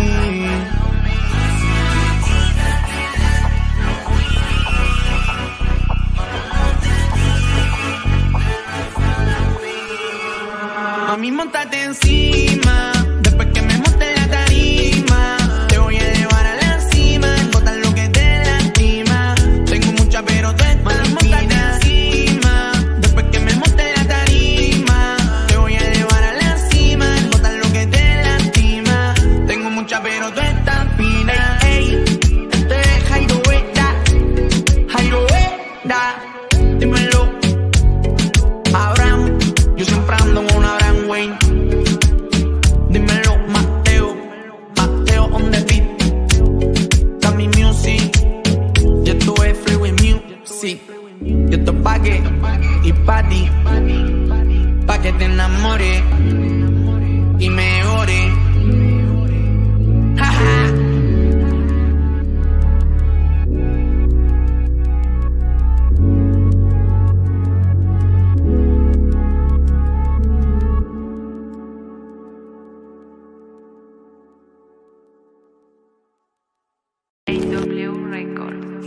Mami, montate encima, después que me monte la tarima, te voy a llevar a la cima, botar lo que te lastima. Tengo mucha pero tú estás montate encima, después que me monte la tarima, te voy a llevar a la cima, botar lo que te lastima. Tengo mucha pero tú estás fina. Ey, este es Jairo Vera, Jairo Vera, dímelo, Abraham, yo siempre ando con un Abraham Wayne. Dímelo, Mateo, Mateo on the beat, Tami Music, yo estuve free with music, yo te pagué y pa' ti, pa' que te enamores y me ore. Jaja. A W Records.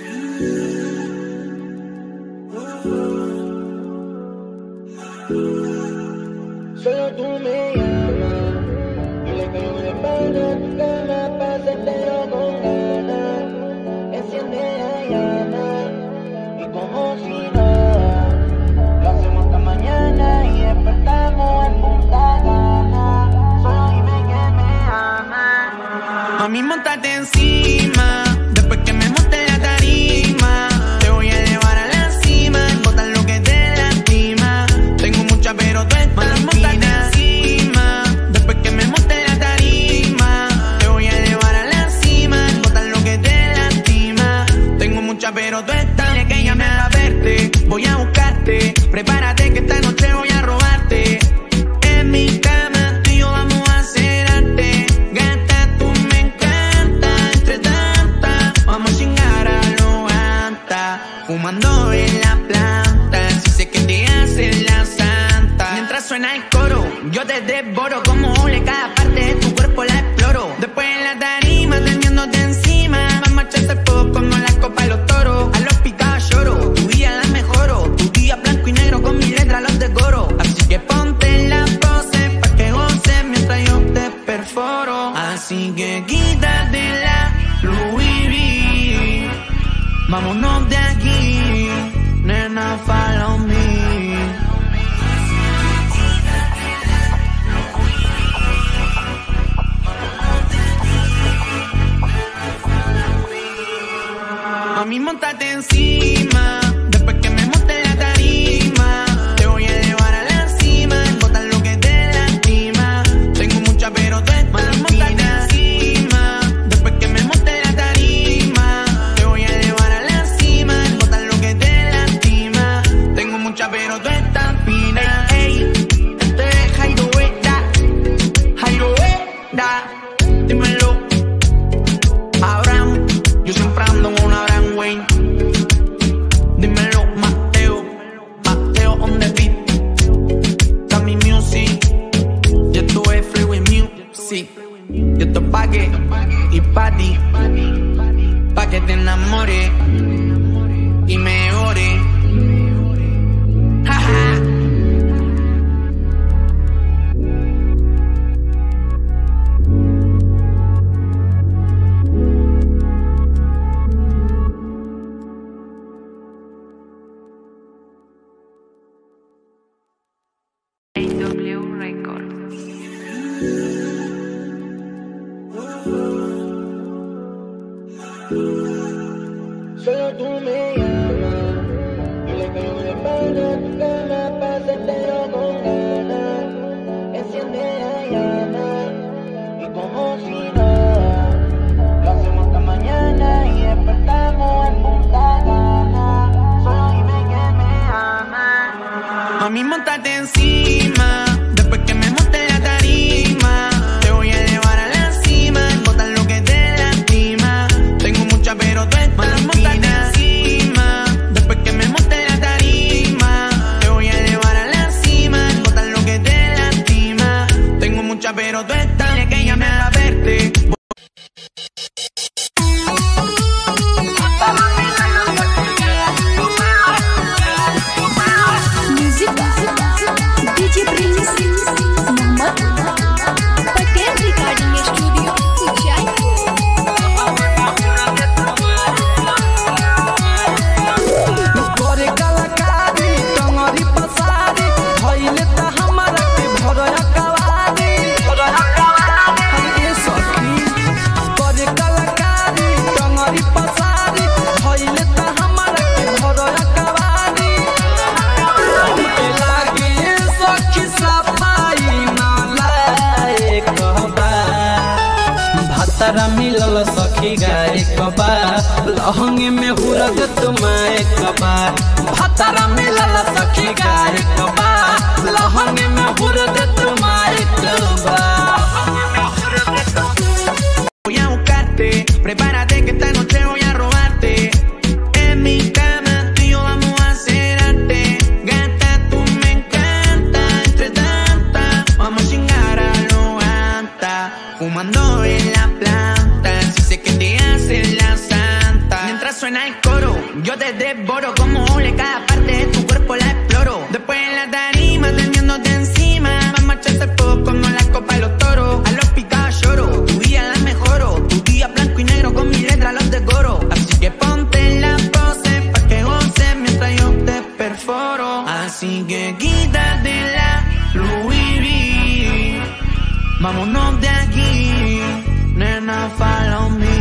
Solo tú me llamas, yo le caigo de pana a tu cama pa' hacértelo con ganas. Enciende la llama y como si nada, lo hacemos hasta mañana y despertamos en punta gana. Solo dime que me amas. Mami, montate encima, después que me monte la tarima, te voy a llevar a la cima, botar lo que te lastima. Tengo mucha pero tú estás montate encima, después que me monte la tarima, te voy a llevar a la cima, botar lo que te lastima. Tengo mucha pero tú estás, dile que llame a verte, voy a buscarte, prepárate que esta noche voy a robarte. En mi cama tú y yo vamos a hacer arte, gata tú me encanta, entre tanta, vamos a chingar a lo anta, fumando en la planta, si sé que te hace la santa. Mientras suena el coro, yo te devoro como ole, cada parte de tu cuerpo la exploro. Después en la tarima, teniéndote encima, vamos a echarse fuego como la copa de los toros. A los picados lloro, tu día la mejoro, tu día blanco y negro con mi letra los decoro. Así que ponte la pose pa' que goces mientras yo te perforo. Así que quítate la Louis V, vámonos de aquí, nena, follow me. Mami, montate encima, hermana, tu cama pa' hacértelo con ganas. Enciende la llama y como si nada, lo hacemos hasta mañana y despertamos en punta gana. Solo dime que me amas. Mami, montate encima, después que me monte la tarima, te voy a llevar a la cima, botar lo que te lastima. Tengo mucha pero tú estás fina. Montate encima, después que me monte la tarima, te voy a llevar a la cima, botar lo que te lastima. Tengo mucha pero tú estás, dile que llame a verte. D J Prince Mohammed Patel Recording Studio Udaipur. करे कलाकारी टंगरी पसारी भइले त हमरा के भरया कवारी हरे सखी करे कलाकारी टंगरी पसारी भइले त हमरा के भरया कवारी हमके लागे सखी सफाई ना लायक बा भातरा मिलल सखी गाय कबा लहंगे में हुरग तुमाए कबा भातरा मिलल सखी गाय कबा लहंगे में हुरग तुमाए कबा Voy a buscarte, prepárate que esta noche voy a robarte. En mi cama tú y yo vamos a hacer arte. Gata, tú me encanta, entre tanta vamos a chingar a lo anta. Fumando en la planta, si sé que te hace la santa. Mientras suena el coro, yo te devoro como ole, cada parte de tu cuerpo la exploro. Después en la tarima, teniéndote encima, vamos a echarse fuego como la copa de los toros. A los picados lloro, tu día la mejoro, tu día blanco y negro con mi letra los decoro. Así que ponte la pose pa' que goces mientras yo te perforo. Así que quítate la Louis V, vámonos de aquí, nena, follow me.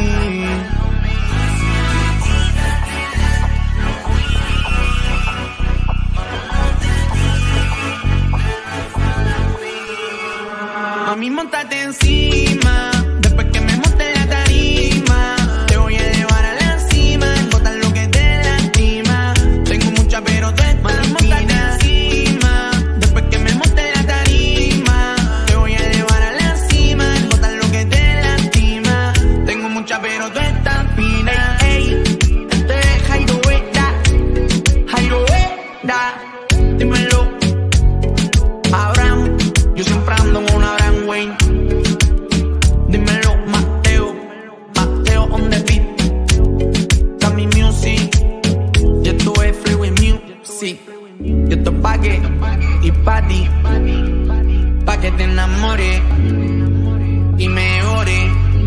Mami, montate encima, después que me monte la tarima, te voy a llevar a la cima, botar lo que te lastima. Tengo mucha pero tú estás montate encima, después que me monte la tarima, te voy a llevar a la cima, botar lo que te lastima. Tengo mucha pero tú estás fina. Ey, este es Jairo Vera, Jairo Vera, dímelo, Abraham, yo siempre ando con una Abraham Wayne. Dímelo, Mateo, Mateo on the beat. Cami Music, yo estuve Freeway Music. Yo te pagué y pa' ti, pa' que te enamores y me ore.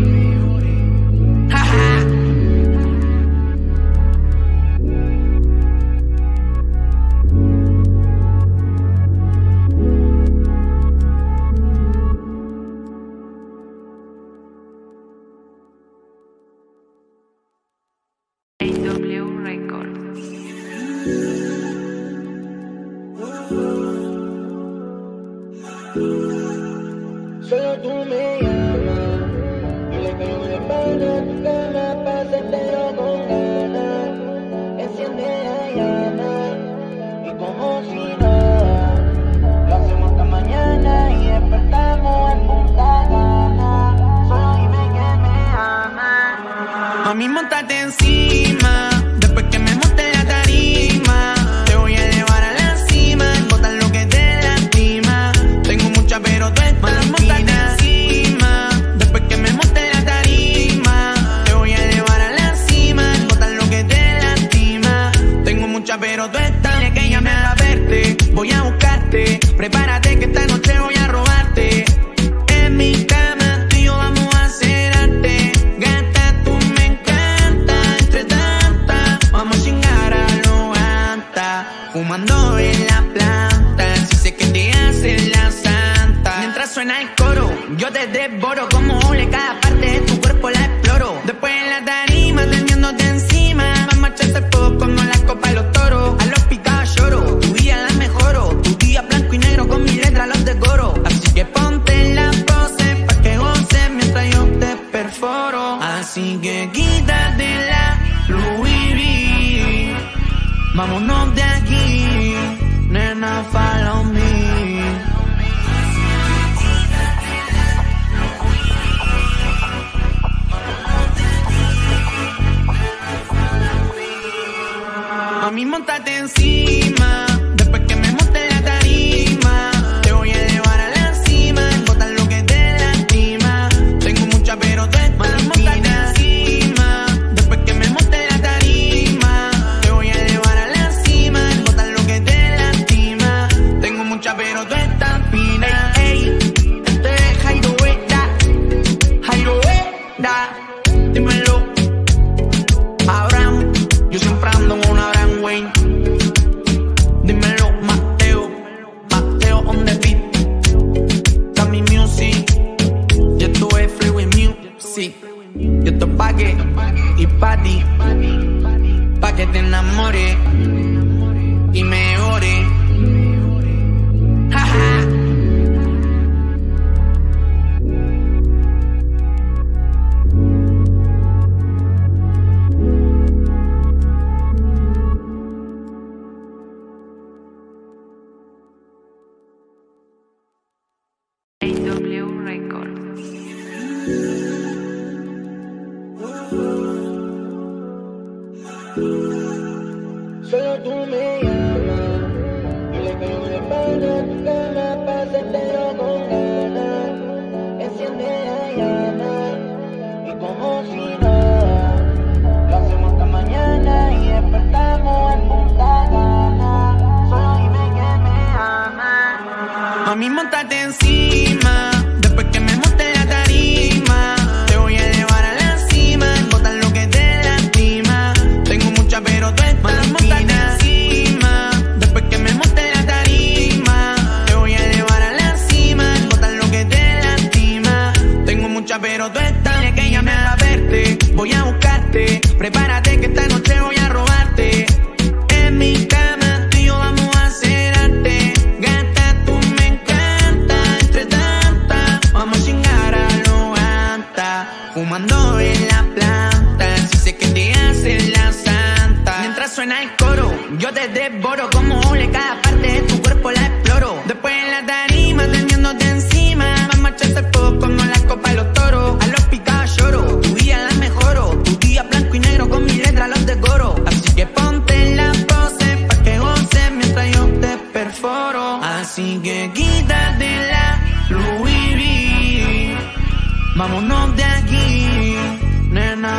Jaja. A W Records. Solo tú me llamas, dile que yo de pana, tu cama pa' hacértelo con ganas. Enciende la llama y como si nada, lo hacemos hasta mañana y despertamos en punta gana. Solo dime que me amas. Mami, montate encima, después que me monte la tarima, te voy a llevar a la cima, botar lo que te lastima. Tengo mucha pero tú estás montate encima, después que me monte la tarima, te voy a llevar a la cima, botar lo que te lastima. Tengo mucha pero tú estás, dile que llame a verte. Voy a buscarte, prepárate que esta noche voy a robarte. En mi cama tú y yo vamos a hacer arte. Gata, tú me encanta, entre tanta vamos a chingar a lo anta. Fumando en la planta, si sé que te hace la santa. Mientras suena el coro, yo te devoro como ole, cada parte de tu cuerpo la exploro. Después en la tarima, teniéndote encima, vamos a echarse fuego como la copa de los toros. A los picados lloro, tu Vámonos de aquí, nena, follow me. Mami, montate encima, después que me monte la tarima, te voy a llevar a la cima, botar lo que te lastima. Tengo mucha pero tú estás fina. Encima, después que me monte la tarima, te voy a llevar a la cima, botar lo que te lastima. Tengo mucha pero tú estás fina. Ey, ey, este es Jairo Vera, Jairo Vera, dímelo, Abraham, yo siempre ando con una Abraham Wayne. Dímelo, Mateo, Mateo on the beat. Cami Music, yo estuve free with music. Yo te pagué y pa' ti, pa' que te enamores y mejores. Jaja. A W Records. Solo tú me llamas, y le caigo de pana a tu cama pa' hacértelo con ganas. Enciende la llama, y como si nada, lo hacemos hasta mañana y despertamos en punta gana. Solo dime que me amas. Mami, montate encima, después que me monte la tarima, te voy a llevar a la cima, botar lo que te lastima. Tengo mucha pero tú estás fina. Encima, después que me monte la tarima, te voy a llevar a la cima, botar lo que te lastima. Tengo mucha pero tú estás. Dile que llame a verte, voy a buscarte, prepárate que esta noche voy a robarte. En mi cama tú y yo vamos a hacer arte. Gata, tú me encanta, entre tanta, vamos a chingar a lo alta, fumando en la planta, si sé que te hace la santa. Mientras suena el coro, yo te devoro como ole, cada parte de tu cuerpo la exploro. Después en la tarima, teniéndote encima, vamos a echarte fuego como la copa de los toros. A los picados lloro, tu día la mejoro, tu día blanco y negro con mi letra los decoro. Así que ponte la pose pa' que goces mientras yo te perforo. Así que quítate la Louis V, vámonos de aquí, nena,